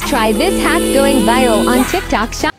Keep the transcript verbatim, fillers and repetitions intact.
Try this hack going viral on TikTok Shop.